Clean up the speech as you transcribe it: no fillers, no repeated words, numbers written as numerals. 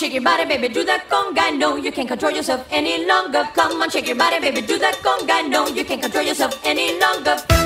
shake your body, baby, do that conga. No, you can't control yourself any longer. Come on, shake your body, baby, do that conga. No, you can't control yourself any longer.